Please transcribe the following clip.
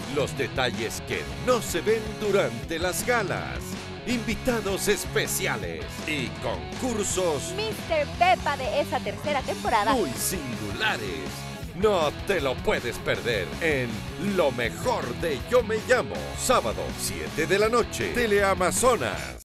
Los detalles que no se ven durante las galas. Invitados especiales y concursos Mr. Pepa de esa tercera temporada. muy singulares. No te lo puedes perder en Lo Mejor de Yo Me Llamo. Sábado, 7 de la noche. Teleamazonas.